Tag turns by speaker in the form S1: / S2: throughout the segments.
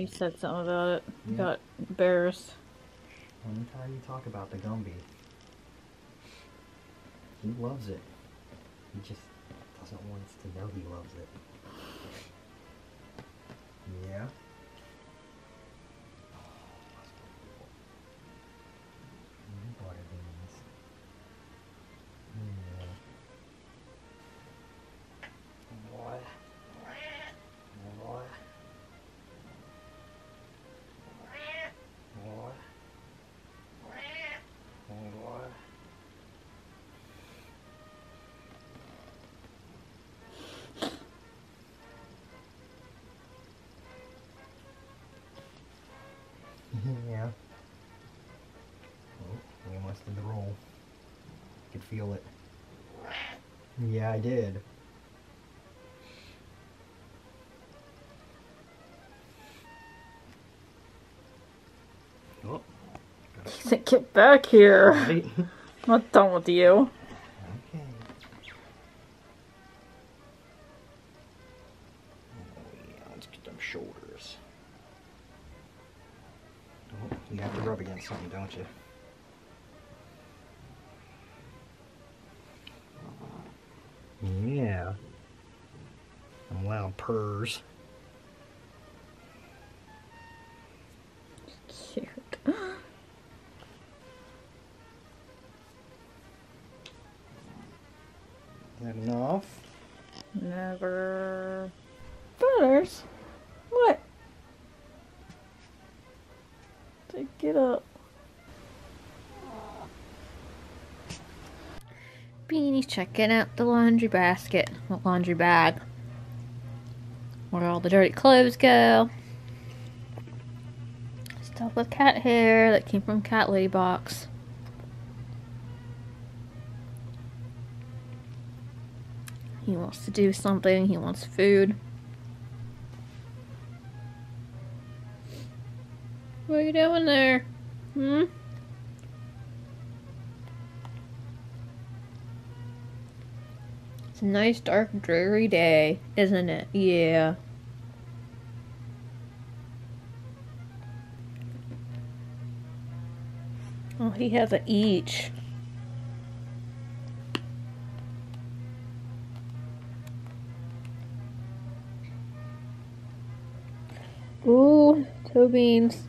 S1: you said something about it. You
S2: Yeah.
S1: got embarrassed.
S2: Anytime you talk about the Gumby, he loves it. He just doesn't want us to know he loves it. Yeah. Water beans. Yeah. Boy. Boy. Boy. Boy. Yeah. Oh, we almost did the roll. Could feel it. Yeah, I did. Oh.
S1: Get back here.
S2: Right.
S1: I'm not done with you.
S2: Okay. Oh yeah, let's get them shoulders. Oh, you have to rub against something, don't you? Yeah. Some loud purrs.
S1: Cute.
S2: Is that enough?
S1: Never. Butters? What? Get up. Beanie's checking out the laundry basket, the laundry bag, where all the dirty clothes go. Stuff with cat hair that came from Cat Lady box. He wants to do something. He wants food. What are you doing there? Hmm? It's a nice, dark, dreary day, isn't it? Yeah. Oh, he has a each. Ooh, toe beans.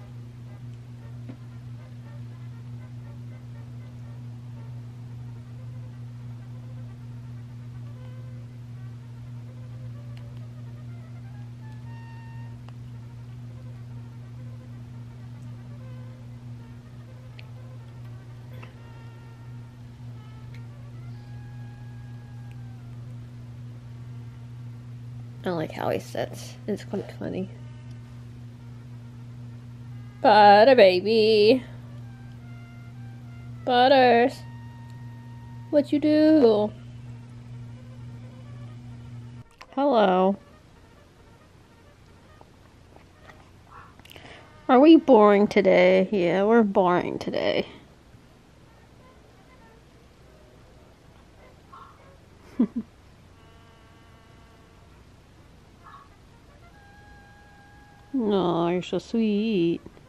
S1: I like how he sits. It's quite funny. Butter baby. Butters. What you do? Hello. Are we boring today? Yeah, we're boring today. No, you're so sweet.